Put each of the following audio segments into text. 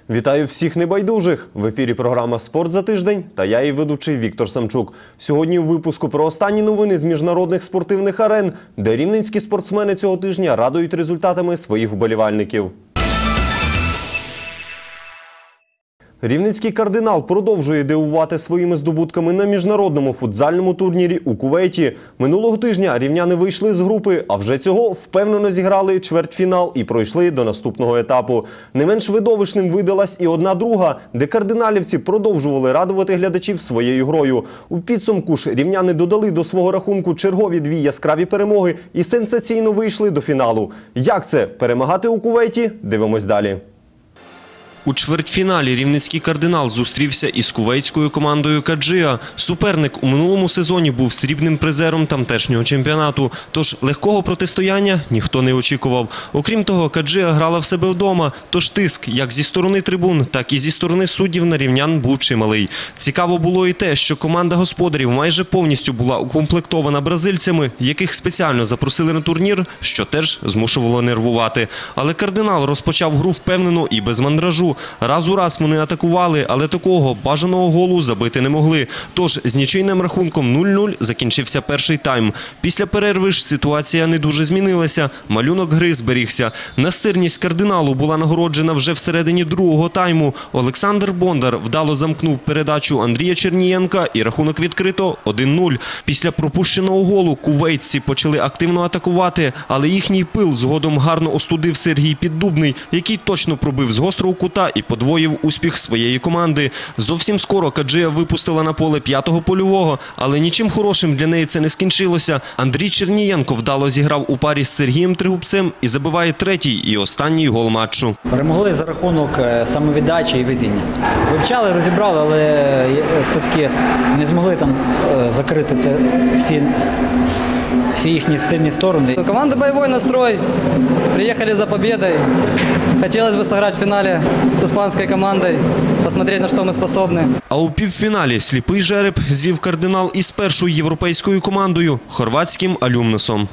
Вітаю всіх небайдужих! В ефірі програма «Спорт за тиждень» та я її ведучий Віктор Самчук. Сьогодні у випуску про останні новини з міжнародних спортивних арен, де рівненські спортсмени цього тижня радують результатами своїх вболівальників. Рівненський «Кардинал» продовжує дивувати своїми здобутками на міжнародному футзальному турнірі у Кувейті. Минулого тижня рівняни вийшли з групи, а вже цього впевнено зіграли чвертьфінал і пройшли до наступного етапу. Не менш видовищним видалась і одна друга, де кардиналівці продовжували радувати глядачів своєю грою. У підсумку ж рівняни додали до свого рахунку чергові дві яскраві перемоги і сенсаційно вийшли до фіналу. Як це – перемагати у Кувейті? Дивимось далі. У чвертьфіналі рівненський «Кардинал» зустрівся із кувейтською командою «Каджия». Суперник у минулому сезоні був срібним призером тамтешнього чемпіонату, тож легкого протистояння ніхто не очікував. Окрім того, «Каджия» грала в себе вдома, тож тиск як зі сторони трибун, так і зі сторони суддів на рівнян був чималий. Цікаво було і те, що команда господарів майже повністю була укомплектована бразильцями, яких спеціально запросили на турнір, що теж змушувало нервувати. Але «Кардинал» розпочав гру впевнено і без мандражу. Раз у раз вони атакували, але такого бажаного голу забити не могли. Тож з нічийним рахунком 0-0 закінчився перший тайм. Після перерви ж ситуація не дуже змінилася. Малюнок гри зберігся. Настирність «Кардиналу» була нагороджена вже всередині другого тайму. Олександр Бондар вдало замкнув передачу Андрія Чернієнка і рахунок відкрито 1-0. Після пропущеного голу кувейтці почали активно атакувати, але їхній пил згодом гарно остудив Сергій Піддубний, який точно пробив з гострого кута і подвоїв успіх своєї команди. Зовсім скоро «Каджия» випустила на поле п'ятого польового, але нічим хорошим для неї це не скінчилося. Андрій Чернієнко вдало зіграв у парі з Сергієм Тригубцем і забиває третій і останній гол матчу. Перемогли за рахунок самовіддачі і везіння. Вивчали, розібрали, але все-таки не змогли там закрити всі їхні сильні сторони. У команды боевой настрой. Приехали за победой. Хотелось бы сыграть в финале с испанской командой, посмотреть, на что мы способны. А у півфіналі сліпий жереб звів «Кардинал» із першою європейською командою – хорватським «Алюмносом».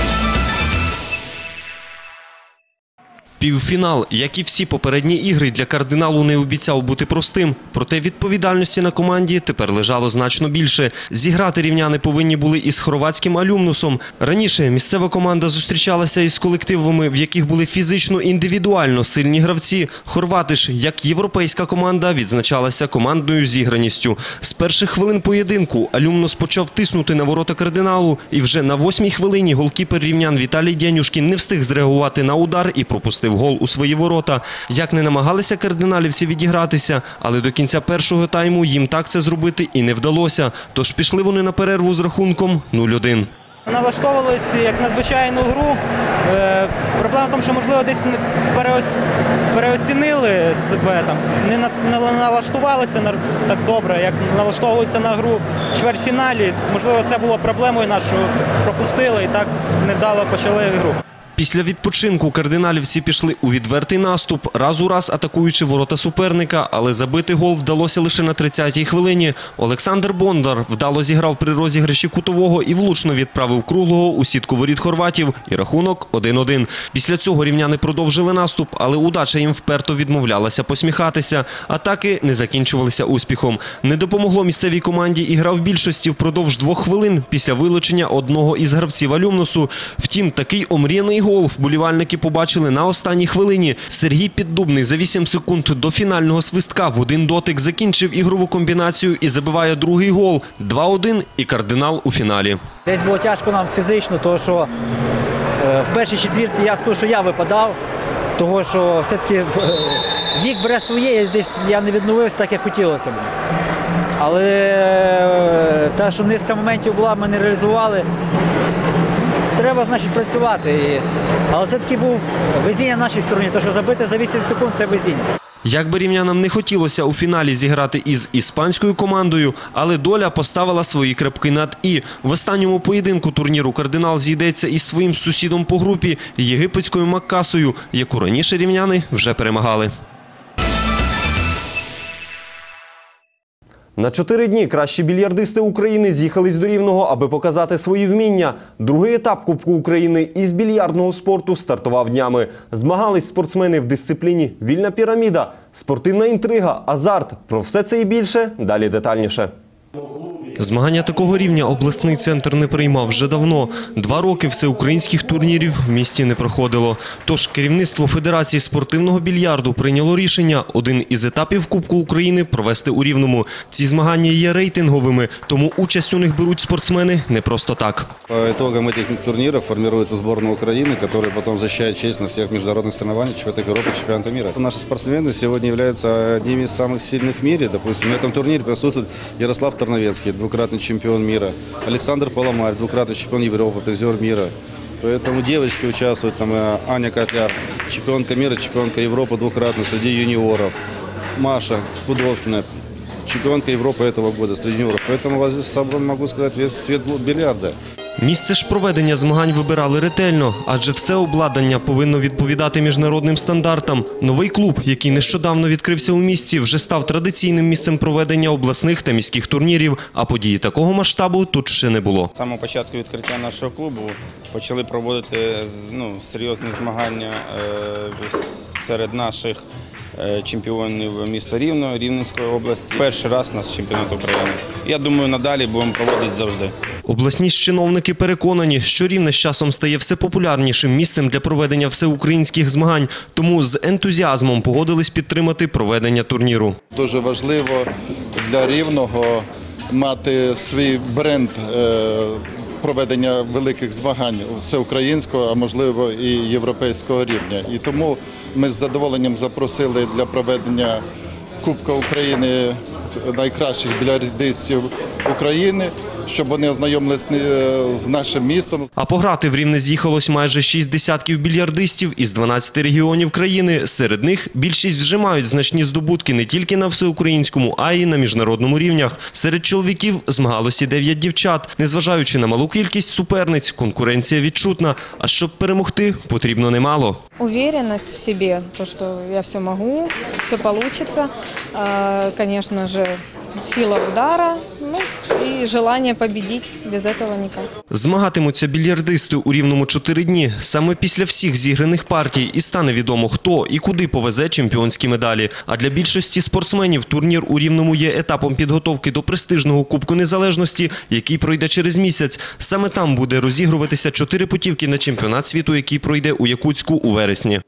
Півфінал, як і всі попередні ігри, для «Кардиналу» не обіцяв бути простим. Проте відповідальності на команді тепер лежало значно більше. Зіграти рівняни повинні були із хорватським «Алюмносом». Раніше місцева команда зустрічалася із колективами, в яких були фізично індивідуально сильні гравці. Хорвати ж, як європейська команда, відзначалася командною зіграністю. З перших хвилин поєдинку «Алюмнос» почав тиснути на ворота «Кардиналу». І вже на 8-й хвилині голкіпер рівнян Віталій Дянюшкін не встиг зреагувати на удар і пропустив гол у свої ворота. Як не намагалися кардиналівці відігратися, але до кінця першого тайму їм так це зробити і не вдалося. Тож пішли вони на перерву з рахунком 0-1. Налаштовувалися як на звичайну гру. Проблема в тому, що, можливо, десь переоцінили себе, не налаштувалися так добре, як налаштовувалися на гру в чвертьфіналі. Можливо, це було проблемою нашою, пропустили і так невдало почали гру. Після відпочинку кардиналівці пішли у відвертий наступ, раз у раз атакуючи ворота суперника, але забити гол вдалося лише на 30-й хвилині. Олександр Бондар вдало зіграв при розіграші кутового і влучно відправив круглого у сітку воріт хорватів і рахунок 1-1. Після цього рівняни продовжили наступ, але удача їм вперто відмовлялася посміхатися. Атаки не закінчувалися успіхом. Не допомогло місцевій команді і гра в більшості впродовж 2 хвилин після вилучення одного із гравців «Алюмносу». Втім, такий омріяний гол вболівальники побачили на останній хвилині. Сергій Піддубний за 8 секунд до фінального свистка в один дотик закінчив ігрову комбінацію і забиває другий гол. 2-1 і «Кардинал» у фіналі. Десь було тяжко нам фізично, тому що в першій четвірці я скажу, що я випадав, тому що все-таки вік бере своє, десь я не відновився так, як хотілося б. Але те, що низка моментів була, ми не реалізували. Треба, значить, працювати. Але все-таки був везіння на нашій стороні, тому що забити за 8 секунд – це везіння. Як би рівнянам не хотілося у фіналі зіграти із іспанською командою, але доля поставила свої крапки над «і». В останньому поєдинку турніру «Кардинал» зійдеться із своїм сусідом по групі – єгипетською «Маккасою», яку раніше рівняни вже перемагали. На 4 дні кращі більярдисти України з'їхались до Рівного, аби показати свої вміння. Другий етап Кубку України із більярдного спорту стартував днями. Змагались спортсмени в дисципліні «Вільна піраміда», спортивна інтрига, азарт. Про все це і більше далі детальніше. Змагання такого рівня обласний центр не приймав вже давно. 2 роки всеукраїнських турнірів в місті не проходило. Тож керівництво Федерації спортивного більярду прийняло рішення один із етапів Кубку України провести у Рівному. Ці змагання є рейтинговими, тому участь у них беруть спортсмени не просто так. По итогам этих турниров формируется сборная Украины, которая потом защищает честь на всех международных соревнованиях, чемпионатах Европы, чемпионата мира. Наши спортсмены сегодня являются одними из самых сильных в мире. Допустим, на этом турнире присутствует Ярослав Тарновецкий, двукратный чемпион мира, Александр Поломарь, двукратный чемпион Европы, призер мира. Поэтому девочки участвуют, там Аня Котляр, чемпионка мира, чемпионка Европы двукратно среди юниоров, Маша Пудовкина, чемпионка Европы этого года среди юниоров. Поэтому вас здесь собран, могу сказать, весь свет бильярда. Місце ж проведення змагань вибирали ретельно, адже все обладнання повинно відповідати міжнародним стандартам. Новий клуб, який нещодавно відкрився у місті, вже став традиційним місцем проведення обласних та міських турнірів, а події такого масштабу тут ще не було. З самого початку відкриття нашого клубу почали проводити серйозні змагання серед наших чемпіонів міста Рівного, Рівненської області. Перший раз у нас чемпіонат України. Я думаю, надалі будемо проводити завжди. Обласні чиновники переконані, що Рівне з часом стає все популярнішим місцем для проведення всеукраїнських змагань, тому з ентузіазмом погодились підтримати проведення турніру. Дуже важливо для Рівного мати свій бренд проведення великих змагань всеукраїнського, а можливо і європейського рівня. І тому ми з задоволенням запросили для проведення Кубка України найкращих більярдистів України, щоб вони ознайомились з нашим містом. А пограти в Рівне з'їхалось майже 6 десятків більярдистів із 12 регіонів країни. Серед них більшість вже мають значні здобутки не тільки на всеукраїнському, а й на міжнародному рівнях. Серед чоловіків змагалося 9 дівчат. Незважаючи на малу кількість суперниць, конкуренція відчутна. А щоб перемогти, потрібно немало. Уверенность в себе, то, что я все могу, все получится, конечно же, сила удара, ну и желание победить, без этого никак. Змагатимуться більярдисти у Рівному 4 дні. Саме після всіх зіграних партій і стане відомо, хто і куди повезе чемпіонські медалі. А для більшості спортсменів турнір у Рівному є етапом підготовки до престижного Кубку Незалежності, який пройде через місяць. Саме там буде розігруватися 4 путівки на чемпіонат світу, який пройде у Якутську у вересні.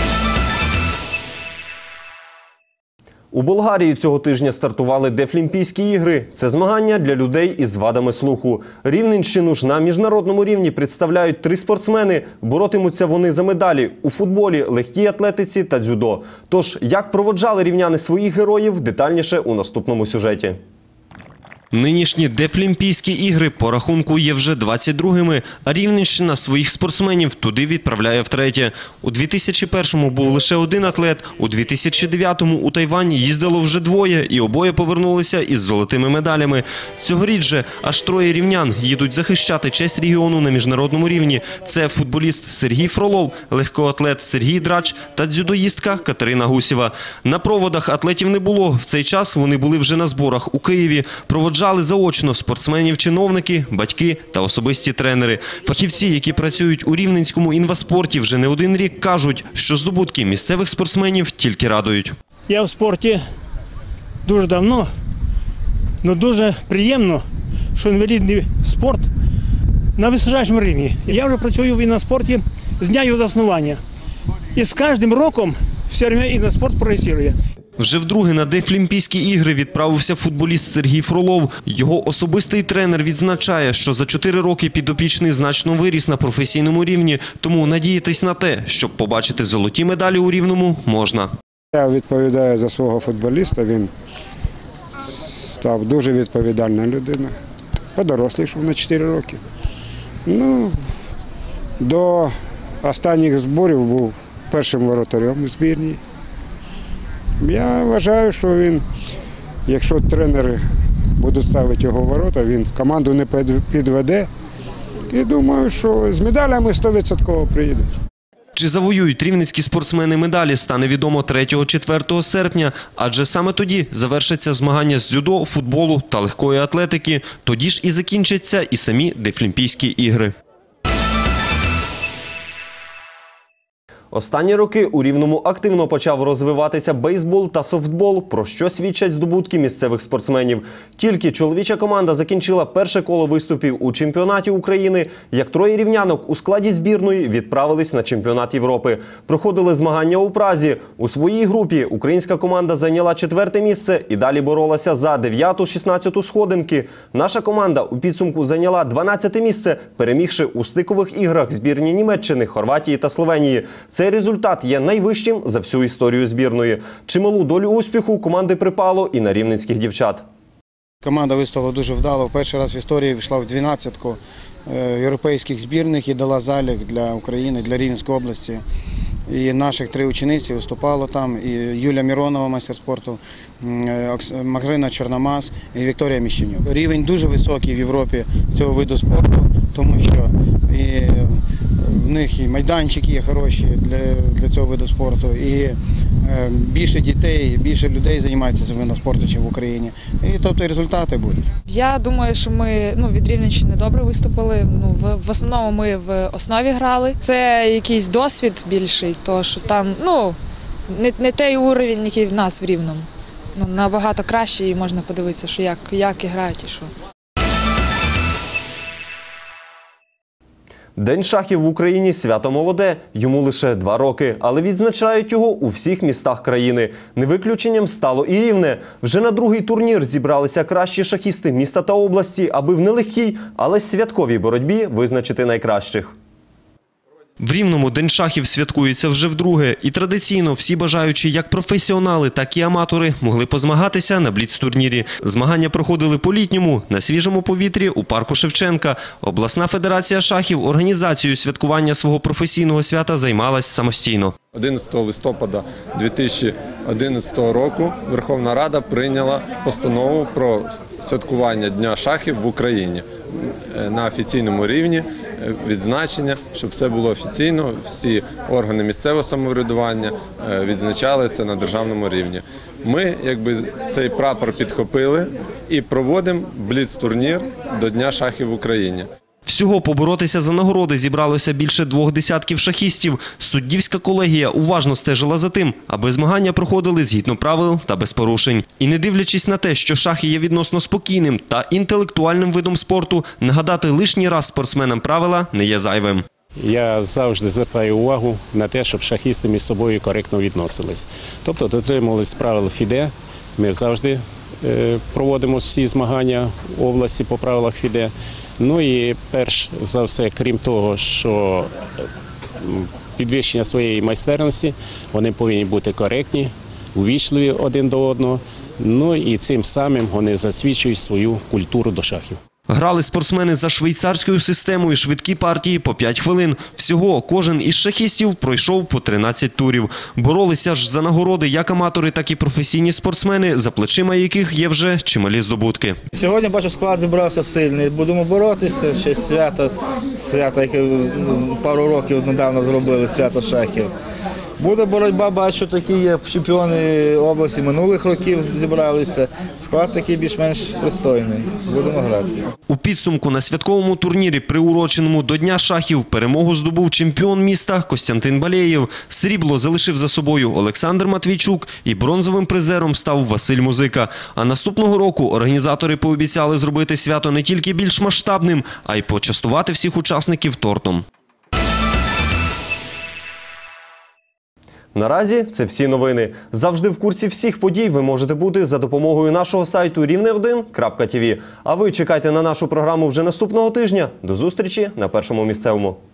У Болгарії цього тижня стартували Дефлімпійські ігри. Це змагання для людей із вадами слуху. Рівненщину ж на міжнародному рівні представляють 3 спортсмени. Боротимуться вони за медалі у футболі, легкій атлетиці та дзюдо. Тож, як проводжали рівняни своїх героїв, детальніше у наступному сюжеті. Нинішні Дефлімпійські ігри по рахунку є вже 22-ми, а Рівненщина своїх спортсменів туди відправляє втретє. У 2001-му був лише 1 атлет, у 2009-му у Тайвань їздило вже 2 і обоє повернулися із золотими медалями. Цьогоріч же аж 3 рівнян їдуть захищати честь регіону на міжнародному рівні. Це футболіст Сергій Фролов, легкоатлет Сергій Драч та дзюдоїстка Катерина Гусєва. На проводах атлетів не було. В цей час вони були вже на зборах у Києві. Проводжали заочно спортсменів-чиновники, батьки та особисті тренери. Фахівці, які працюють у Рівненському інваспорті вже не 1 рік, кажуть, що здобутки місцевих спортсменів тільки радують. Я в спорті дуже давно, але дуже приємно, що інвалідний спорт на височайшому рівні. Я вже працюю в інваспорті з дня його заснування. І з кожним роком все время інваспорт прогресує. Вже вдруге на Дефлімпійські ігри відправився футболіст Сергій Фролов. Його особистий тренер відзначає, що за 4 роки підопічний значно виріс на професійному рівні, тому надіятись на те, щоб побачити золоті медалі у Рівному, можна. Я відповідаю за свого футболіста, він став дуже відповідальна людина, подорослішав на 4 роки. До останніх зборів був першим воротарем у збірній. Я вважаю, що він, якщо тренери будуть ставити його в ворота, він команду не підведе. І думаю, що з медалями 100% приїде. Чи завоюють рівненські спортсмени медалі, стане відомо 3-4 серпня, адже саме тоді завершаться змагання з дзюдо, футболу та легкої атлетики. Тоді ж і закінчаться і самі Дефлімпійські ігри. Останні роки у Рівному активно почав розвиватися бейсбол та софтбол, про що свідчать здобутки місцевих спортсменів. Тільки чоловіча команда закінчила перше коло виступів у чемпіонаті України, як троє рівнянок у складі збірної відправились на чемпіонат Європи. Проходили змагання у Празі. У своїй групі українська команда зайняла 4-те місце і далі боролася за 9-16 сходинки. Наша команда у підсумку зайняла 12-те місце, перемігши у стикових іграх збірні Німеччини, Хорватії та Словенії. Цей результат є найвищим за всю історію збірної. Чималу долю успіху команди припало і на рівненських дівчат. Команда виступила дуже вдало. Перший раз в історії вийшла в 12-ку європейських збірних і дала залік для України, для Рівненської області. І наших 3 учениці виступало там, і Юлія Міронова, майстер спорту, Марина Чорномаз і Вікторія Міщенюк. Рівень дуже високий в Європі цього виду спорту, тому що в них і майданчики є хороші для цього виду спорту, і більше дітей, більше людей займаються цим видом спорту, ніж в Україні. І тобто результати будуть. Я думаю, що ми від Рівненщини добре виступили. В основному ми в основі грали. Це якийсь досвід більший, тому що там не той уровень, який в нас в Рівному. Набагато краще і можна подивитися, що як і грають і що. День шахів в Україні – свято молоде. Йому лише 2 роки, але відзначають його у всіх містах країни. Не виключенням стало і Рівне. Вже на другий турнір зібралися кращі шахісти міста та області, аби в нелегкій, але святковій боротьбі визначити найкращих. В Рівному День шахів святкується вже вдруге. І традиційно всі бажаючі, як професіонали, так і аматори, могли позмагатися на бліц-турнірі. Змагання проходили по-літньому, на свіжому повітрі у парку Шевченка. Обласна федерація шахів організацією святкування свого професійного свята займалась самостійно. 11 листопада 2011 року Верховна Рада прийняла постанову про святкування Дня шахів в Україні на офіційному рівні. Відзначення, щоб все було офіційно, всі органи місцевого самоврядування відзначали це на державному рівні. Ми цей прапор підхопили і проводимо бліц-турнір до Дня шахів в Україні. Всього поборотися за нагороди зібралося більше 2 десятків шахістів. Суддівська колегія уважно стежила за тим, аби змагання проходили згідно правил та без порушень. І не дивлячись на те, що шахи є відносно спокійним та інтелектуальним видом спорту, нагадати лишній раз спортсменам правила не є зайвим. Я завжди звертаю увагу на те, щоб шахісти між собою коректно відносились. Тобто дотримувались правил ФІДЕ. Ми завжди проводимо всі змагання в області по правилах ФІДЕ. Ну і перш за все, крім того, що підвищення своєї майстерності, вони повинні бути коректні, увічливі один до одного. Ну і цим самим вони засвідчують свою культуру до шахів. Грали спортсмени за швейцарською системою, швидкі партії по 5 хвилин. Всього кожен із шахістів пройшов по 13 турів. Боролися ж за нагороди як аматори, так і професійні спортсмени, за плечима яких є вже чималі здобутки. Сьогодні, бачу, склад зібрався сильний. Будемо боротися, ще свято, яке пару років недавно зробили, свято шахів. Буде боротьба, бачу, такі є чемпіони області минулих років зібралися. Склад такий більш-менш пристойний. Будемо грати. У підсумку на святковому турнірі, приуроченому до Дня шахів, перемогу здобув чемпіон міста Костянтин Балєєв. Срібло залишив за собою Олександр Матвійчук і бронзовим призером став Василь Музика. А наступного року організатори пообіцяли зробити свято не тільки більш масштабним, а й почастувати всіх учасників тортом. Наразі це всі новини. Завжди в курсі всіх подій ви можете бути за допомогою нашого сайту rivne1.tv. А ви чекайте на нашу програму вже наступного тижня. До зустрічі на Першому місцевому.